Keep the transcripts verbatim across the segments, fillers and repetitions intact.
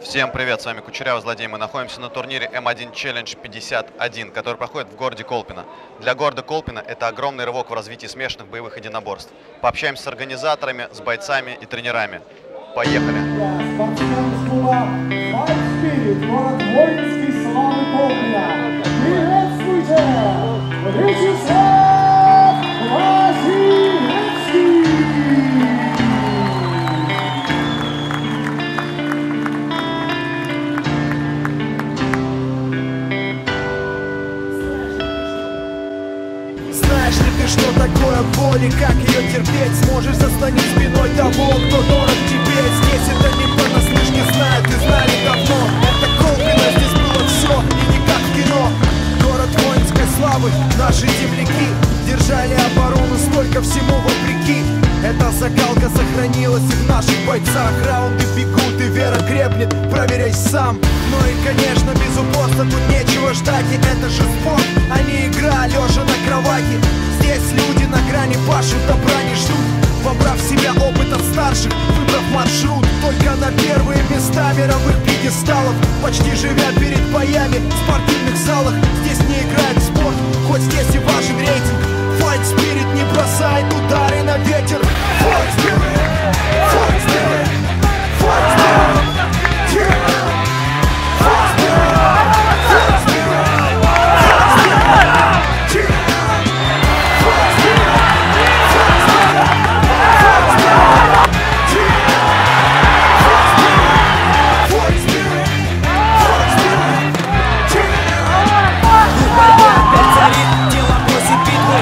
Всем привет, с вами Кучерявый Злодей. Мы находимся на турнире эм один Challenge пятьдесят один, который проходит в городе Колпино. Для города Колпино это огромный рывок в развитии смешанных боевых единоборств. Пообщаемся с организаторами, с бойцами и тренерами. Поехали! Знаешь ли ты, что такое боль и как ее терпеть? Сможешь заслонить спиной того, кто дорог тебе. Здесь это не понаслышке знают и знали давно. Это Колпино, здесь было все и не как в кино. Город воинской славы, наши земляки держали оборону, столько всему вопреки. Эта закалка сохранилась и в наших бойцах. Раунды бегут и вера крепнет, проверяй сам. Ну и конечно без упорства тут нечего ждать. И это же спорт, а не игра, лежа на кровати. Здесь люди на грани пашут, добра не ждут. Вобрав в себя опыт от старших, выбрав маршрут. Только на первые места мировых пьедесталов, почти живя перед боями в спортивных залах. Здесь не играет в спорт, хоть здесь и важен рейтинг. Fight Spirit не бросает удары на ветер. Fight Spirit, Fight Spirit, Fight Spirit, yeah. Fight Spirit, Fight Spirit, Fight Spirit, yeah. Fight Spirit, Fight Spirit, Fight Spirit, yeah. Fight Spirit, Fight Spirit, Fight Spirit, yeah. Опять царит, тело просит битвы.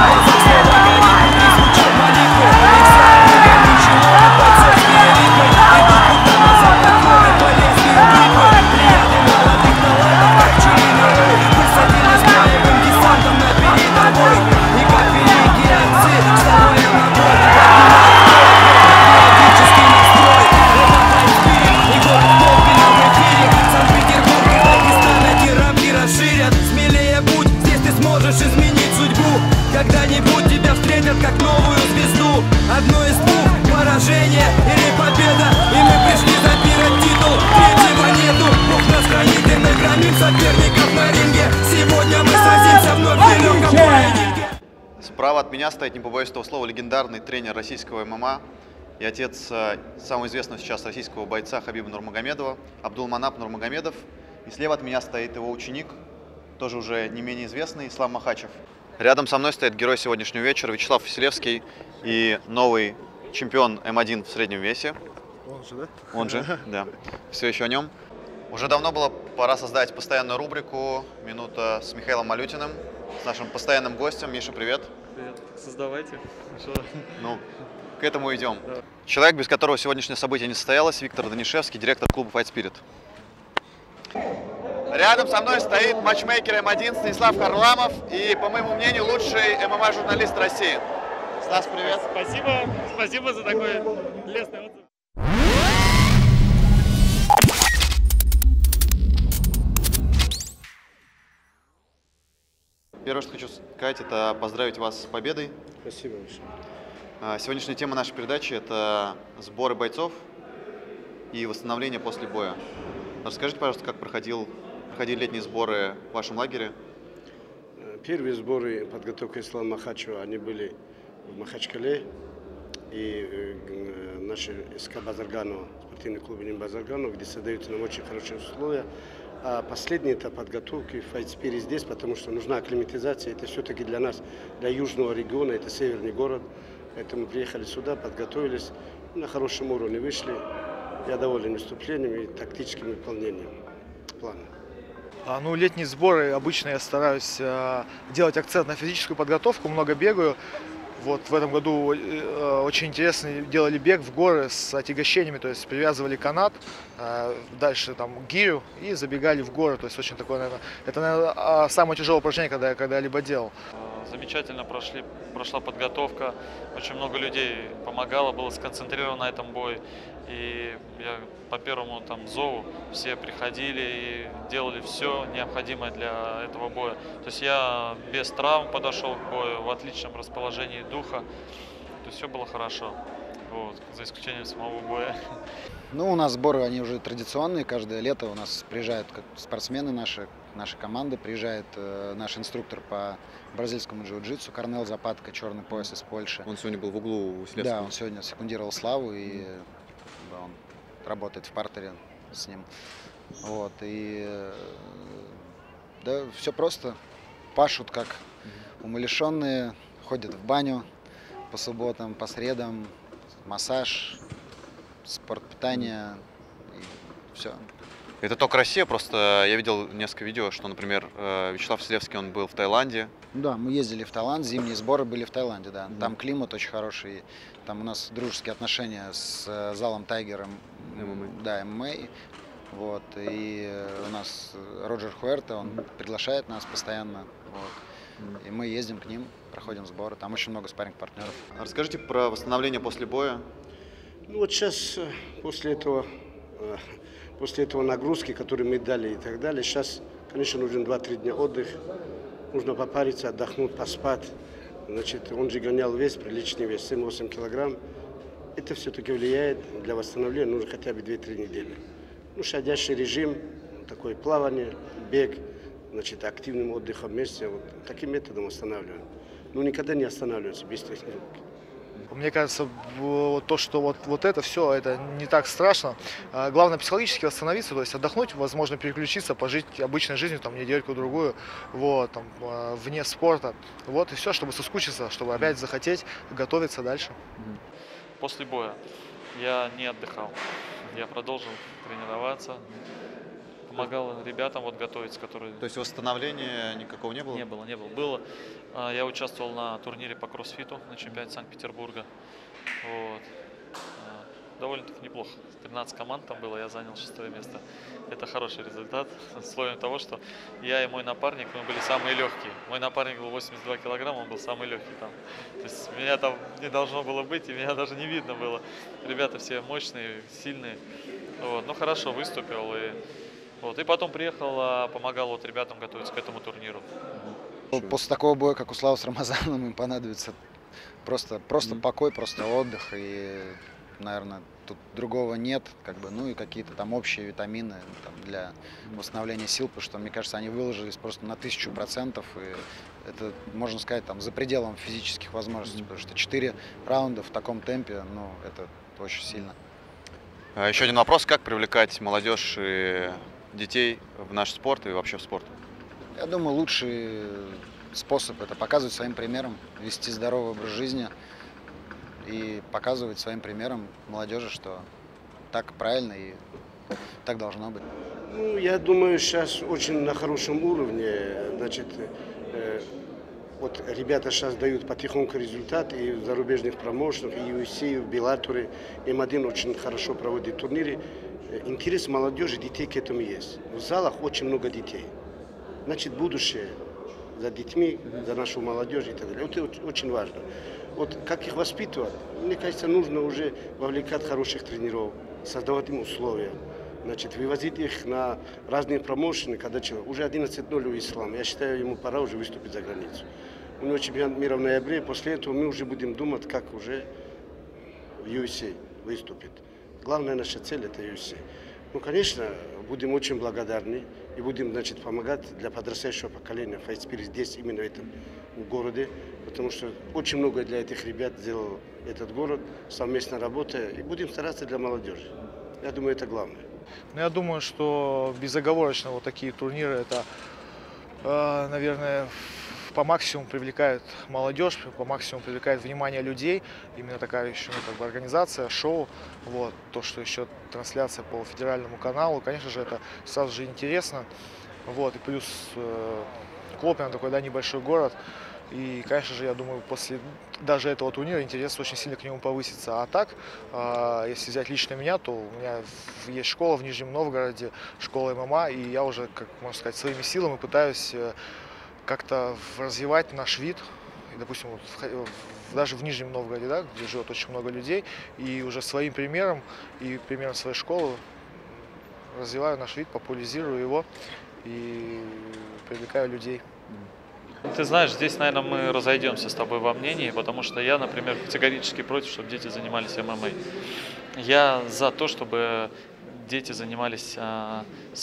Когда-нибудь тебя встретят как новую звезду. Одно из двух, поражение или победа. И мы пришли забирать титул, третьего нету. Бог нас хранит и мы громим соперников на ринге. Сегодня мы сразимся вновь в нелегком поединке. Справа от меня стоит, не побоюсь этого слова, легендарный тренер российского эм эм а и отец самого известного сейчас российского бойца Хабиба Нурмагомедова, Абдулманап Нурмагомедов. И слева от меня стоит его ученик, тоже уже не менее известный, Ислам Махачев. Рядом со мной стоит герой сегодняшнего вечера Вячеслав Василевский и новый чемпион эм один в среднем весе. Он же, да? Он же, да. Все еще о нем. Уже давно было пора создать постоянную рубрику «Минута с Михаилом Малютиным», с нашим постоянным гостем. Миша, привет. Привет. Создавайте. Ну, к этому идем. Да. Человек, без которого сегодняшнее событие не состоялось, Виктор Данишевский, директор клуба Fight Spirit. Рядом со мной стоит матчмейкер эм один Станислав Харламов и, по моему мнению, лучший эм эм а-журналист России. Стас, привет. Спасибо. Спасибо за такой лестный отзыв. Первое, что хочу сказать, это поздравить вас с победой. Спасибо большое. Сегодняшняя тема нашей передачи – это сборы бойцов и восстановление после боя. Расскажите, пожалуйста, как проходил, проходили летние сборы в вашем лагере? Первые сборы подготовки Ислама Махачева, они были в Махачкале. И э, наши СК Базарганова, спортивный клуб имени Базарганова, где создаются нам очень хорошие условия. А последний этап подготовки в Fight Spirit здесь, потому что нужна акклиматизация. Это все-таки для нас, для южного региона, это северный город. Поэтому мы приехали сюда, подготовились, на хорошем уровне вышли. Я доволен выступлением и тактическим выполнением плана. А, ну, летние сборы обычно я стараюсь а, делать акцент на физическую подготовку, много бегаю. Вот в этом году э, очень интересно делали бег в горы с отягощениями, то есть привязывали канат, э, дальше там гирю и забегали в горы, то есть очень такое, наверное, это, наверное, самое тяжелое упражнение, когда я когда-либо делал. Замечательно прошли, прошла подготовка, очень много людей помогало, было сконцентрировано на этом бое. И я по первому там зову все приходили и делали все необходимое для этого боя. То есть я без травм подошел к бою, в отличном расположении духа. То есть все было хорошо. вот, за исключением самого боя. Ну, у нас сборы, они уже традиционные. Каждое лето у нас приезжают как спортсмены наши, наши команды. Приезжает э, наш инструктор по бразильскому джиу-джитсу Корнел Запатко, черный пояс из Польши. Он сегодня был в углу у Василевского. Да, он сегодня секундировал Славу, и да, он работает в партере с ним. Вот, и э, да, все просто. Пашут как умалишенные, ходят в баню по субботам, по средам, массаж, спорт, питание, и все. Это только Россия, просто я видел несколько видео, что, например, Вячеслав Василевский, он был в Таиланде. Да, мы ездили в Таиланд, зимние сборы были в Таиланде, да. Там климат очень хороший, там у нас дружеские отношения с залом Тайгером, да, эм эм а. Вот, и у нас Роджер Хуэрта, он приглашает нас постоянно, вот. И мы ездим к ним, проходим сборы, там очень много спарринг-партнеров. Расскажите про восстановление после боя. Ну вот сейчас, после этого, после этого нагрузки, которые мы дали и так далее, сейчас, конечно, нужен два-три дня отдых, нужно попариться, отдохнуть, поспать. Значит, он же гонял вес, приличный вес, семь-восемь килограмм. Это все-таки влияет для восстановления, нужно хотя бы две-три недели. Ну, щадящий режим, такое плавание, бег, значит, активным отдыхом вместе, вот таким методом восстанавливаем. Ну, никогда не останавливаться без тренировки. Мне кажется, вот то, что вот, вот это все, это не так страшно. Главное психологически восстановиться, то есть отдохнуть, возможно, переключиться, пожить обычной жизнью, там, недельку-другую, вот, там, вне спорта. Вот, и все, чтобы соскучиться, чтобы опять захотеть готовиться дальше. После боя я не отдыхал. Я продолжил тренироваться, помогал ребятам вот готовиться, которые... То есть восстановления никакого не было? Не было, не было. Было. Я участвовал на турнире по кроссфиту на чемпионате Санкт-Петербурга. Вот. Довольно-таки неплохо. тринадцать команд там было, я занял шестое место. Это хороший результат, с условием того, что я и мой напарник, мы были самые легкие. Мой напарник был восемьдесят два килограмма, он был самый легкий там. То есть меня там не должно было быть, и меня даже не видно было. Ребята все мощные, сильные. Вот. Ну хорошо, выступил. И, вот. и потом приехал, помогал вот ребятам готовиться к этому турниру. После такого боя, как у Славы с Рамазаном, им понадобится просто, просто mm-hmm. покой, просто отдых. И, наверное, тут другого нет, как бы, ну и какие-то там общие витамины там, для восстановления сил, потому что, мне кажется, они выложились просто на тысячу процентов, и это, можно сказать, там, за пределом физических возможностей, потому что четыре раунда в таком темпе, ну, это очень сильно. Еще один вопрос, как привлекать молодежь и детей в наш спорт и вообще в спорт? Я думаю, лучший способ – это показывать своим примером, вести здоровый образ жизни и показывать своим примером молодежи, что так правильно и так должно быть. Ну, я думаю, сейчас очень на хорошем уровне. Значит, э, вот ребята сейчас дают потихоньку результат и в зарубежных промоушенах, и ю эф си, и в Беллаторе. эм один очень хорошо проводит турниры. Интерес молодежи, детей к этому есть. В залах очень много детей. Значит, будущее за детьми, за нашу молодежь и так далее. Это очень важно. Вот как их воспитывать, мне кажется, нужно уже вовлекать хороших тренеров, создавать им условия. Значит, вывозить их на разные промоушены, когда человек уже одиннадцать ноль у Ислама. Я считаю, ему пора уже выступить за границу. У него чемпионат мира в ноябре, после этого мы уже будем думать, как уже в ю эф си выступит. Главная наша цель – это ю эф си. Ну, конечно, будем очень благодарны и будем, значит, помогать для подрастающего поколения файтспирит здесь, именно в этом городе, потому что очень много для этих ребят сделал этот город, совместно работая, и будем стараться для молодежи. Я думаю, это главное. Ну, я думаю, что безоговорочно вот такие турниры, это, э, наверное, по максимуму привлекает молодежь, по максимуму привлекает внимание людей. Именно такая еще, ну, как бы организация, шоу. Вот. То, что еще трансляция по федеральному каналу, конечно же, это сразу же интересно. Вот. И плюс э, Колпино такой, да, небольшой город. И, конечно же, я думаю, после даже этого турнира интерес очень сильно к нему повысится. А так, э, если взять лично меня, то у меня есть школа в Нижнем Новгороде, школа эм эм а, и я уже, как можно сказать, своими силами пытаюсь э, как-то развивать наш вид. И, допустим, вот в, даже в Нижнем Новгороде, да, где живет очень много людей, и уже своим примером и примером своей школы развиваю наш вид, популяризирую его и привлекаю людей. Ты знаешь, здесь, наверное, мы разойдемся с тобой во мнении, потому что я, например, категорически против, чтобы дети занимались эм эм а. Я за то, чтобы дети занимались, а, с,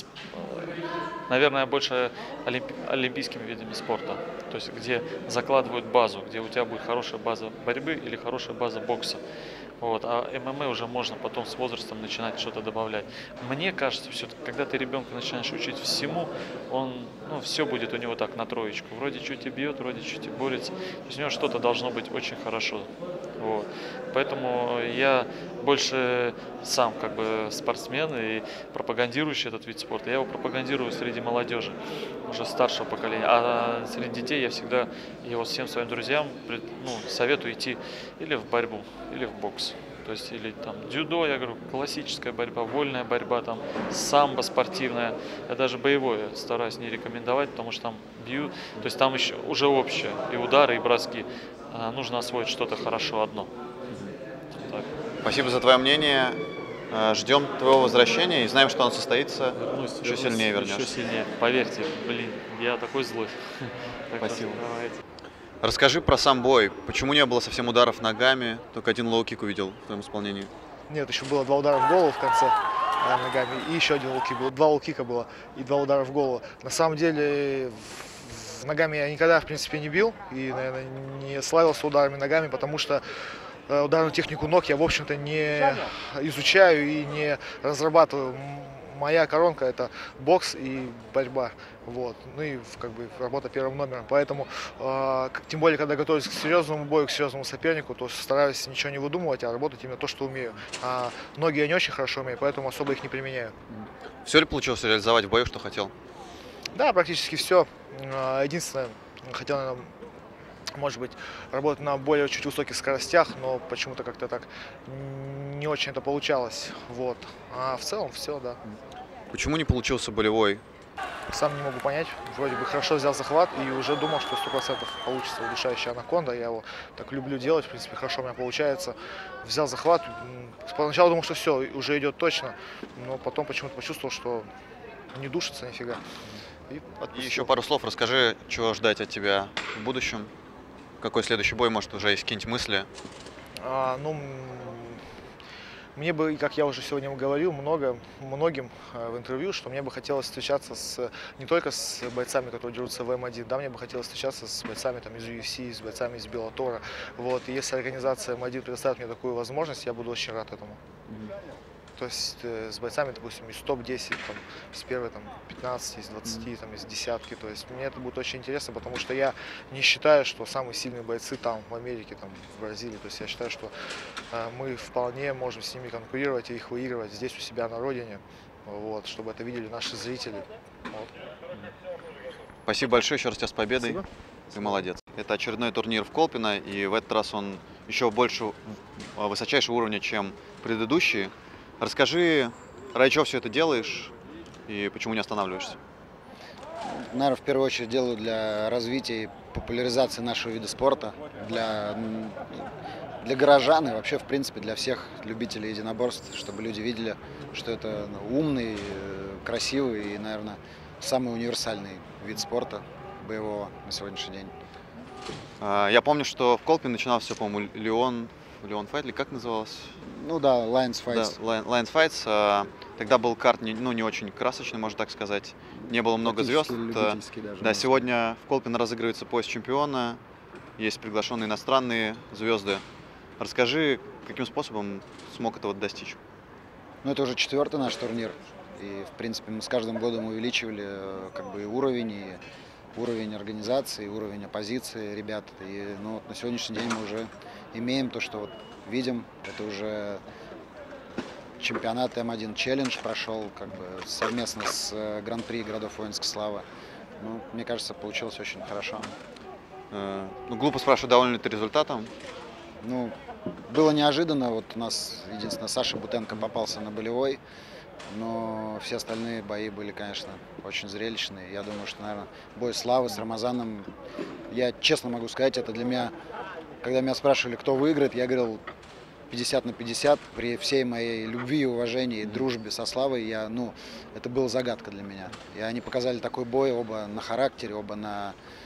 наверное, больше олимпи олимпийскими видами спорта. То есть, где закладывают базу, где у тебя будет хорошая база борьбы или хорошая база бокса. Вот. А эм эм а уже можно потом с возрастом начинать что-то добавлять. Мне кажется, все-таки, когда ты ребенка начинаешь учить всему, он, ну, все будет у него так на троечку. Вроде чуть и бьет, вроде чуть и борется. То есть у него что-то должно быть очень хорошо. Вот. Поэтому я больше сам как бы спортсмен и пропагандирующий этот вид спорта. Я его пропагандирую среди молодежи, уже старшего поколения. А среди детей я всегда его всем своим друзьям, ну, советую идти или в борьбу, или в бокс. То есть, или там дзюдо, я говорю, классическая борьба, вольная борьба, там самбо спортивная. Я даже боевое стараюсь не рекомендовать, потому что там бьют, то есть там еще уже общее, и удары, и броски. А нужно освоить что-то хорошо одно. Так. Спасибо за твое мнение. Ждем твоего возвращения и знаем, что оно состоится. Вернусь, еще вернусь, сильнее вернешься. Еще сильнее. Поверьте, блин, я такой злой. Спасибо. Расскажи про сам бой. Почему не было совсем ударов ногами? Только один лоу-кик увидел в твоем исполнении. Нет, еще было два удара в голову в конце э, ногами. И еще один лоу-кик был. Два лоу-кика было и два удара в голову. На самом деле в, в ногами я никогда, в принципе, не бил. И, наверное, не славился ударами ногами, потому что э, ударную технику ног я, в общем-то, не изучаю и не разрабатываю. Моя коронка — это бокс и борьба, вот, ну и как бы работа первым номером, поэтому, э, тем более, когда готовлюсь к серьезному бою, к серьезному сопернику, то стараюсь ничего не выдумывать, а работать именно то, что умею. А ноги я не очень хорошо умею, поэтому особо их не применяю. Все ли получилось реализовать в бою, что хотел? Да, практически все. Единственное, хотел, наверное, может быть, работать на более чуть высоких скоростях, но почему-то как-то так не очень это получалось. Вот. А в целом все, да. Почему не получился болевой? Сам не могу понять. Вроде бы хорошо взял захват и уже думал, что сто процентов получится удушающая анаконда. Я его так люблю делать, в принципе, хорошо у меня получается. Взял захват. Поначалу думал, что все, уже идет точно, но потом почему-то почувствовал, что не душится нифига. И, и еще пару слов расскажи, чего ждать от тебя в будущем. Какой следующий бой, может, уже есть какие-нибудь мысли? А, ну, мне бы, как я уже сегодня говорил, много, многим в интервью, что мне бы хотелось встречаться с, не только с бойцами, которые дерутся в эм один, да, мне бы хотелось встречаться с бойцами там, из ю эф си, с бойцами из Беллатора. Вот, и если организация эм один предоставит мне такую возможность, я буду очень рад этому. То есть э, с бойцами, допустим, из топ десять, там, с первой там, пятнадцати, из двадцати, там, из десятки. То есть мне это будет очень интересно, потому что я не считаю, что самые сильные бойцы там в Америке, там, в Бразилии. То есть я считаю, что э, мы вполне можем с ними конкурировать и их выигрывать здесь у себя на родине, вот, чтобы это видели наши зрители. Вот. Спасибо большое, еще раз тебя с победой. Спасибо. Ты молодец. Это очередной турнир в Колпино, и в этот раз он еще больше высочайшего уровня, чем предыдущие. Расскажи, ради чего все это делаешь и почему не останавливаешься? Наверное, в первую очередь делаю для развития и популяризации нашего вида спорта, для, для горожан и вообще, в принципе, для всех любителей единоборств, чтобы люди видели, что это умный, красивый и, наверное, самый универсальный вид спорта боевого на сегодняшний день. Я помню, что в Колпино начинал все, по-моему, Леон, Леон Файт, или как называлось? Ну да, Lions Fights. Да, Lions Fights. Тогда был карт не, ну, не очень красочный, можно так сказать. Не было много звезд. Даже, да, сегодня в Колпино разыгрывается пояс чемпиона. Есть приглашенные иностранные звезды. Расскажи, каким способом смог этого достичь? Ну, это уже четвертый наш турнир. И, в принципе, мы с каждым годом увеличивали как бы, и уровень, и уровень организации, и уровень оппозиции ребят. И ну, вот на сегодняшний день мы уже имеем то, что вот видим. Это уже чемпионат эм один челлендж прошел как бы, совместно с Гран-при городов воинской славы. Ну, мне кажется, получилось очень хорошо. Э, ну, глупо спрашивать, доволен ли ты результатом? Ну, было неожиданно. Вот у нас, единственное, Саша Бутенко попался на болевой. Но все остальные бои были, конечно, очень зрелищные. Я думаю, что, наверное, бой славы с Рамазаном, я честно могу сказать, это для меня, когда меня спрашивали, кто выиграет, я говорил пятьдесят на пятьдесят. При всей моей любви и уважении и дружбе со Славой, я, ну, это была загадка для меня. И они показали такой бой, оба на характере, оба на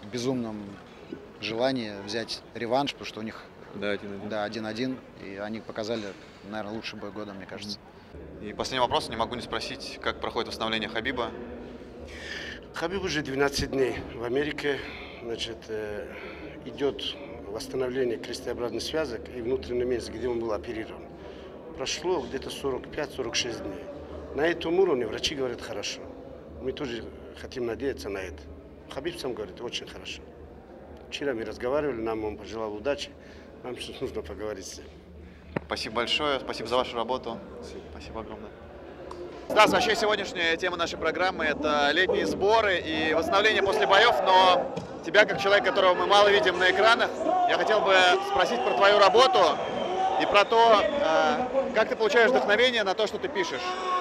безумном желании взять реванш, потому что у них Да, один-один. да, один-один, и они показали, наверное, лучший бой года, мне кажется. И последний вопрос, не могу не спросить, как проходит восстановление Хабиба? Хабиб уже двенадцать дней в Америке, значит, идет восстановление крестообразных связок и внутреннего места, где он был оперирован. Прошло где-то сорок пять — сорок шесть дней. На этом уровне врачи говорят хорошо. Мы тоже хотим надеяться на это. Хабиб сам говорит очень хорошо. Вчера мы разговаривали, нам он пожелал удачи. Нам сейчас нужно поговорить с ним. Спасибо большое, спасибо за вашу работу. Спасибо огромное. Стас, вообще сегодняшняя тема нашей программы – это летние сборы и восстановление после боев, но тебя, как человек, которого мы мало видим на экранах, я хотел бы спросить про твою работу и про то, как ты получаешь вдохновение на то, что ты пишешь.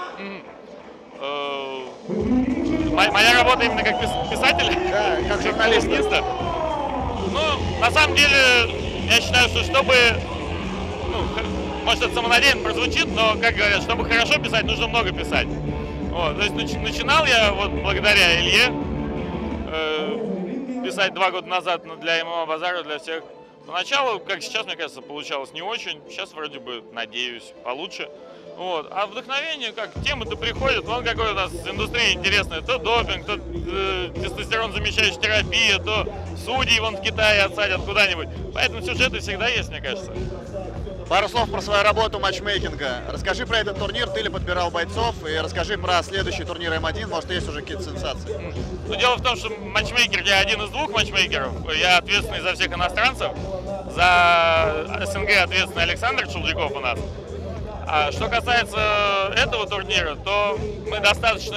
Моя работа именно как писатель? Да, как журналиста. Ну, на самом деле, я считаю, что чтобы, ну, может, это самонадеянно прозвучит, но, как говорят, чтобы хорошо писать, нужно много писать. Вот, то есть нач, начинал я вот благодаря Илье э, писать два года назад для эм эм а Базара, для всех. Поначалу, как сейчас, мне кажется, получалось не очень. Сейчас вроде бы, надеюсь, получше. Вот. А вдохновение, как темы-то приходят, вон какой у нас индустрия интересная. То допинг, то э, тестостерон замещающая терапия, то судьи вон в Китае отсадят куда-нибудь. Поэтому сюжеты всегда есть, мне кажется. Пару слов про свою работу матчмейкинга. Расскажи про этот турнир, ты ли подбирал бойцов, и расскажи про следующий турнир эм один, может, есть уже какие-то сенсации. Ну, дело в том, что матчмейкер, я один из двух матчмейкеров, я ответственный за всех иностранцев, за СНГ ответственный Александр Чулдяков у нас. А что касается этого турнира, то мы достаточно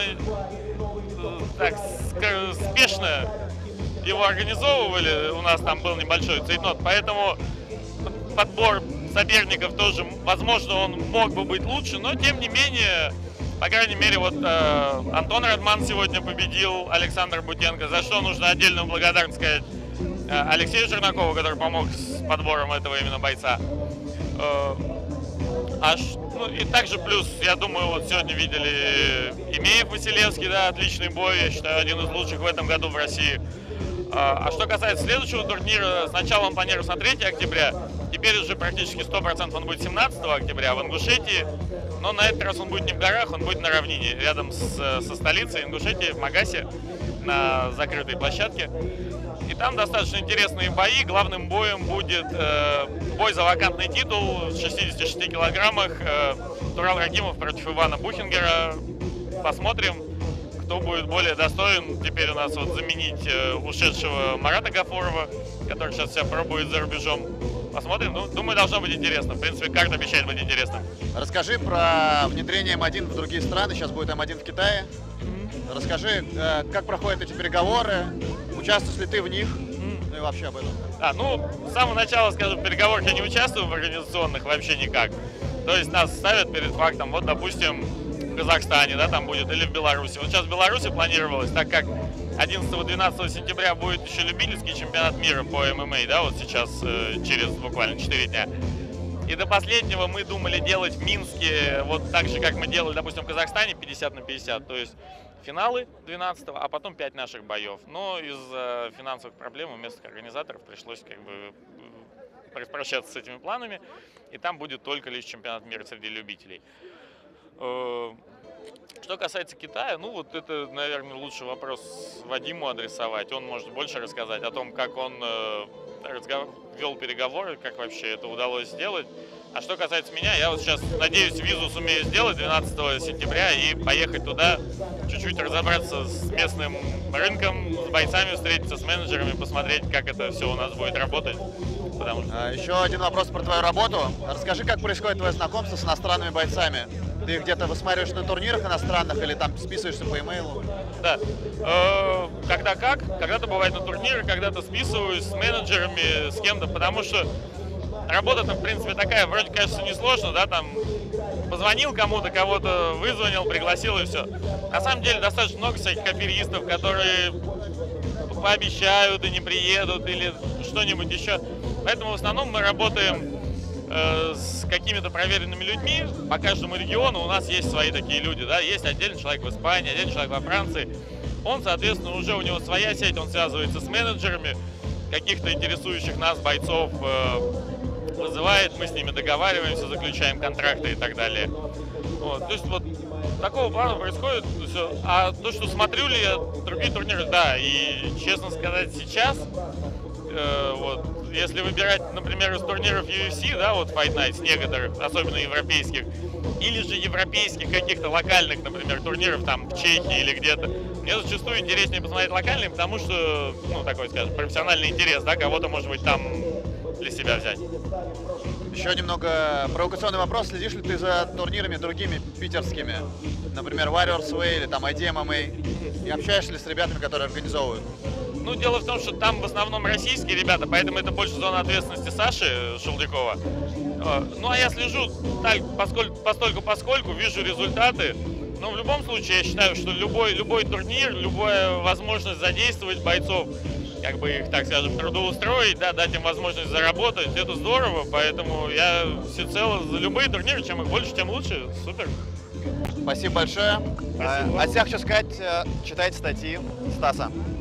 так спешно его организовывали, у нас там был небольшой цейтнот, поэтому подбор соперников тоже, возможно, он мог бы быть лучше, но тем не менее, по крайней мере, вот э, Антон Радман сегодня победил Александр Бутенко, за что нужно отдельную благодарность сказать э, Алексею Жернакову, который помог с подбором этого именно бойца. Э, аж, ну, и также плюс, я думаю, вот сегодня видели Имеев Василевский, да, отличный бой, я считаю, один из лучших в этом году в России. А что касается следующего турнира, сначала он планировался на третье октября, теперь уже практически сто процентов он будет семнадцатого октября в Ингушетии, но на этот раз он будет не в горах, он будет на равнине, рядом с, со столицей Ингушетии, в Магасе, на закрытой площадке. И там достаточно интересные бои, главным боем будет э, бой за вакантный титул в шестидесяти шести килограммах, э, Турал Рагимов против Ивана Бухингера, посмотрим, кто будет более достоин теперь у нас вот заменить э, ушедшего Марата Гафурова, который сейчас себя пробует за рубежом. Посмотрим. Ну, думаю, должно быть интересно. В принципе, карта обещает быть интересным. Расскажи про внедрение эм один в другие страны. Сейчас будет эм один в Китае. Mm-hmm. Расскажи, э, как проходят эти переговоры, участвуешь ли ты в них, mm-hmm. ну и вообще об этом. А, ну, с самого начала, скажем, в переговорах я не участвую в организационных вообще никак. То есть нас ставят перед фактом, вот, допустим, в Казахстане, да, там будет, или в Беларуси. Вот сейчас в Беларуси планировалось, так как одиннадцатого-двенадцатого сентября будет еще любительский чемпионат мира по эм эм а, да, вот сейчас, э, через буквально четыре дня. И до последнего мы думали делать в Минске, вот так же, как мы делали, допустим, в Казахстане, пятьдесят на пятьдесят, то есть финалы двенадцатого, а потом пять наших боев. Но из-за финансовых проблем у местных организаторов пришлось как бы распрощаться с этими планами, и там будет только лишь чемпионат мира среди любителей. Что касается Китая, ну вот это, наверное, лучший вопрос Вадиму адресовать. Он может больше рассказать о том, как он э, разговор... вел переговоры, как вообще это удалось сделать. А что касается меня, я вот сейчас, надеюсь, визу сумею сделать двенадцатого сентября и поехать туда, чуть-чуть разобраться с местным рынком, с бойцами встретиться, с менеджерами, посмотреть, как это все у нас будет работать. Потому что... а, еще один вопрос про твою работу. Расскажи, как происходит твое знакомство с иностранными бойцами? Ты где-то высматриваешь на турнирах иностранных или там списываешься по имейлу? Да. Э, когда как. Когда-то бывает на турнирах, когда-то списываюсь с менеджерами, с кем-то, потому что работа-то, в принципе, такая, вроде, кажется, несложно, да, там, позвонил кому-то, кого-то вызвонил, пригласил и все. На самом деле, достаточно много всяких аферистов, которые пообещают и не приедут, или что-нибудь еще. Поэтому в основном мы работаем с какими-то проверенными людьми. По каждому региону у нас есть свои такие люди, да, есть отдельный человек в Испании, отдельный человек во Франции. Он, соответственно, уже у него своя сеть, он связывается с менеджерами каких-то интересующих нас бойцов, вызывает, мы с ними договариваемся, заключаем контракты и так далее. Вот, то есть вот такого плана происходит. Все. А то, что смотрю ли я другие турниры, да, и честно сказать, сейчас, э, вот, если выбирать, например, из турниров ю эф си, да, вот Fight Nights, некоторых, особенно европейских, или же европейских каких-то локальных, например, турниров там в Чехии или где-то, мне зачастую интереснее посмотреть локальные, потому что, ну, такой, скажем, профессиональный интерес, да, кого-то, может быть, там для себя взять. Еще немного провокационный вопрос. Следишь ли ты за турнирами другими питерскими? Например, Warriors Way или там ай ди эм эм эй? И общаешься ли с ребятами, которые организовывают? Ну, дело в том, что там в основном российские ребята, поэтому это больше зона ответственности Саши Шелдякова. Ну, а я слежу так, поскольку, постольку, поскольку вижу результаты. Но в любом случае, я считаю, что любой, любой турнир, любая возможность задействовать бойцов, как бы их, так скажем, трудоустроить, да, дать им возможность заработать, это здорово, поэтому я всецело за любые турниры, чем их больше, тем лучше, супер. Спасибо большое. Спасибо. От всех хочу сказать, читайте статьи Стаса.